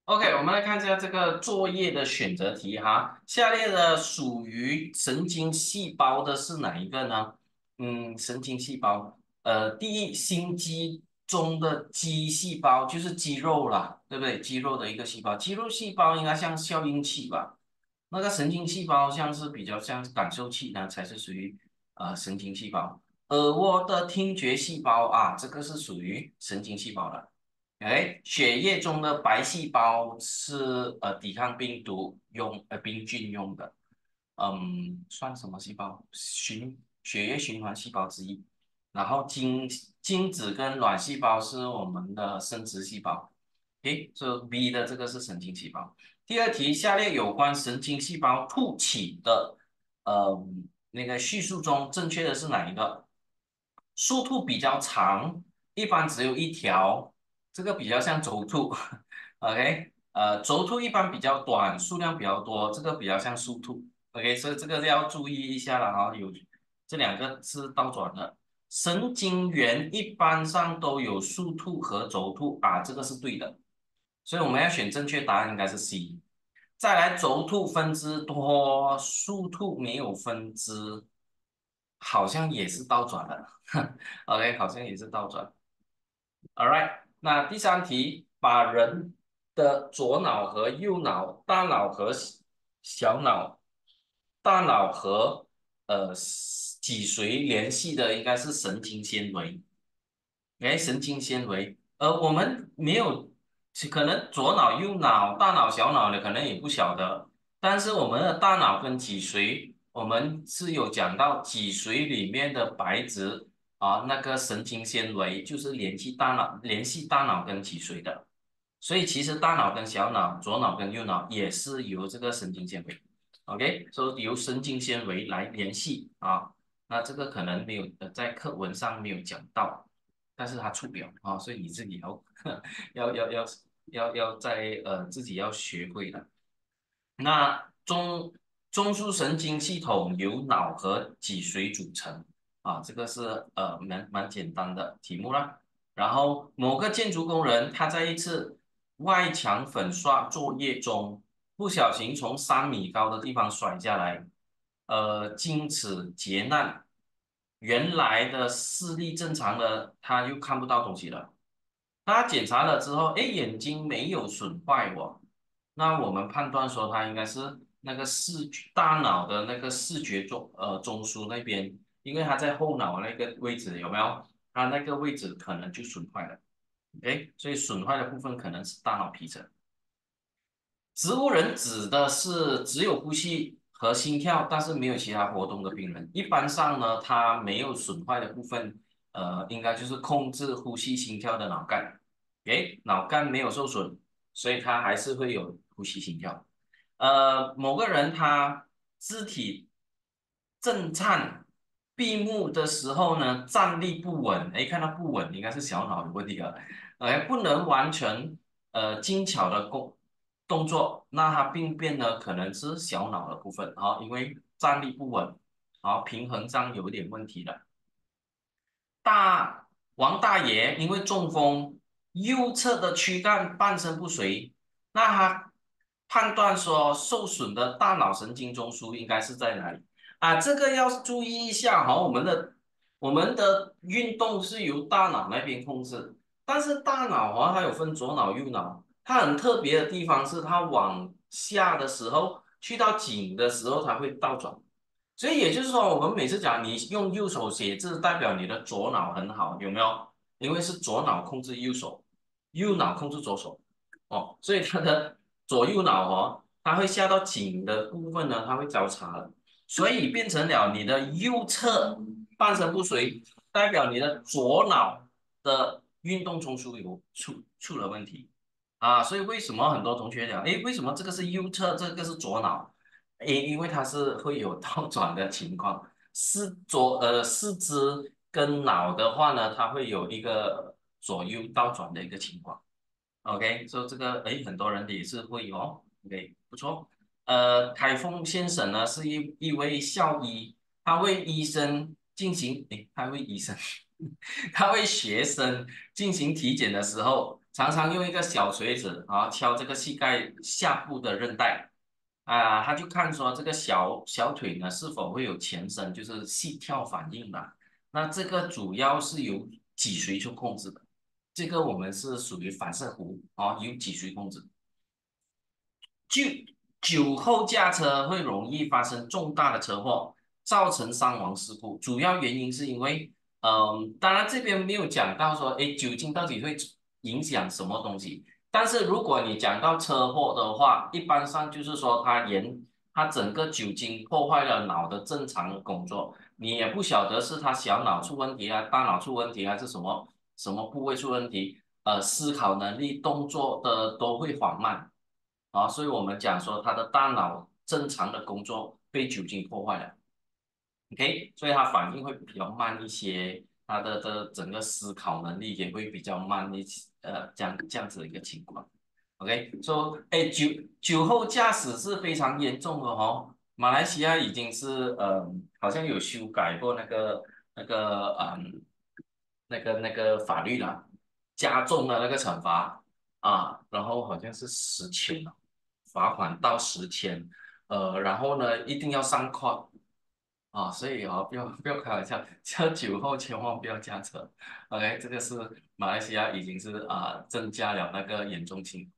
OK，我们来看一下这个作业的选择题哈。下列的属于神经细胞的是哪一个呢？神经细胞，第一，心肌中的肌细胞就是肌肉啦，对不对？肌肉的一个细胞，肌肉细胞应该像效应器吧？那个神经细胞像是比较像感受器呢，才是属于神经细胞。耳蜗的听觉细胞啊，这个是属于神经细胞的。哎，血液中的白细胞是抵抗病毒病菌用的，算什么细胞？血液循环细胞之一。然后精子跟卵细胞是我们的生殖细胞。诶，这 B 的这个是神经细胞。第二题，下列有关神经细胞突起的那个叙述中，正确的是哪一个？树突比较长，一般只有一条，这个比较像轴突。OK，轴突一般比较短，数量比较多，这个比较像树突。OK，所以这个要注意一下了哈，这两个是倒转的。神经元一般上都有树突和轴突啊，这个是对的，所以我们要选正确答案应该是 C。再来，轴突分支多，树突没有分支，好像也是倒转的。OK，好像也是倒转。All right，那第三题，把人的左脑和右脑、大脑和小脑、大脑和脊髓联系的应该是神经纤维。哎，神经纤维，我们没有，可能左脑、右脑、大脑、小脑的可能也不晓得，但是我们的大脑跟脊髓，我们是有讲到脊髓里面的白质啊，那个神经纤维就是联系大脑跟脊髓的，所以其实大脑跟小脑、左脑跟右脑也是由这个神经纤维，OK，所以由神经纤维来联系啊，那这个可能没有在课文上没有讲到。但是它出表啊，所以你自己要要要要要在自己要学会的。那中枢神经系统由脑和脊髓组成啊，这个是蛮简单的题目啦。然后某个建筑工人他在一次外墙粉刷作业中不小心从3米高的地方摔下来，经此劫难，原来的视力正常的他又看不到东西了。他检查了之后，哎，眼睛没有损坏哦。那我们判断说他应该是那个大脑的那个视觉中枢那边，因为他在后脑那个位置有没有？他那个位置可能就损坏了，哎，所以损坏的部分可能是大脑皮层。植物人指的是只有呼吸和心跳，但是没有其他活动的病人。一般上呢，他没有损坏的部分，应该就是控制呼吸、心跳的脑干。诶，脑干没有受损，所以他还是会有呼吸、心跳。某个人他肢体震颤、闭目的时候呢，站立不稳。诶，看到不稳，应该是小脑有问题了。不能完全精巧的动作，那它病变呢可能是小脑的部分啊，因为站立不稳，啊，平衡上有一点问题的。王大爷因为中风，右侧的躯干半身不遂，那他判断说受损的大脑神经中枢应该是在哪里啊？这个要注意一下哈，我们的运动是由大脑那边控制，但是大脑啊它有分左脑右脑，它很特别的地方是它往下的时候去到颈的时候它会倒转。所以也就是说，我们每次讲你用右手写字，代表你的左脑很好，有没有？因为是左脑控制右手，右脑控制左手，哦，所以它的左右脑哦，它会下到颈的部分呢，它会交叉了，所以变成了你的右侧半身不遂，代表你的左脑的运动中枢有出了问题啊，所以为什么很多同学讲，诶，为什么这个是右侧，这个是左脑？因为它是会有倒转的情况，四肢跟脑的话呢，它会有一个左右倒转的一个情况。OK，所以这个很多人也是会有哦。OK，不错。凯峰先生呢是一位校医，他为医生进行，他为医生，他为学生进行体检的时候， 常常用一个小锤子啊敲这个膝盖下部的韧带啊，他就看说这个小腿呢是否会有前伸，就是膝跳反应吧。那这个主要是由脊髓去控制的，这个我们是属于反射弧啊，由脊髓控制。就酒后驾车会容易发生重大的车祸，造成伤亡事故。主要原因是因为，当然这边没有讲到说，哎，酒精到底会影响什么东西。但是如果你讲到车祸的话，一般上就是说它整个酒精破坏了脑的正常工作，你也不晓得是他小脑出问题啊，大脑出问题还是什么部位出问题，思考能力、动作的都会缓慢。啊，所以我们讲说他的大脑正常的工作被酒精破坏了，OK，所以他反应会比较慢一些，他的整个思考能力也会比较慢一些，这样子的一个情况，OK，说、哎酒后驾驶是非常严重的哦，马来西亚已经是好像有修改过那个那个法律啦，加重了那个惩罚啊，然后好像是10千哦，罚款到10千，然后呢一定要上课啊，所以啊不要开玩笑，叫酒后千万不要驾车，OK，这个是马来西亚已经是增加了那个严重性。